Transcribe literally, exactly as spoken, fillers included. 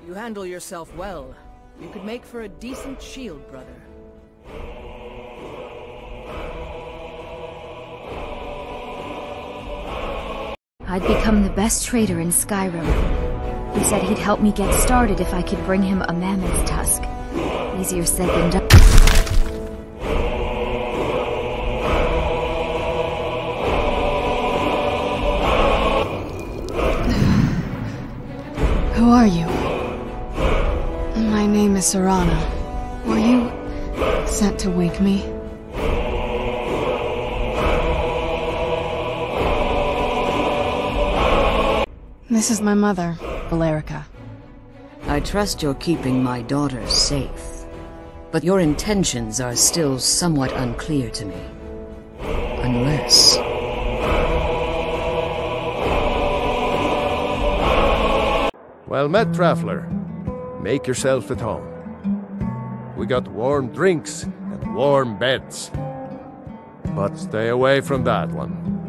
You handle yourself well. You could make for a decent shield, brother. I'd become the best trader in Skyrim. He said he'd help me get started if I could bring him a mammoth tusk. Easier said than done. Who are you? My name is Serana. Were you sent to wake me? This is my mother, Valerica. I trust you're keeping my daughter safe, but your intentions are still somewhat unclear to me. Unless... Well met, traveler. Make yourself at home. We got warm drinks and warm beds. But stay away from that one.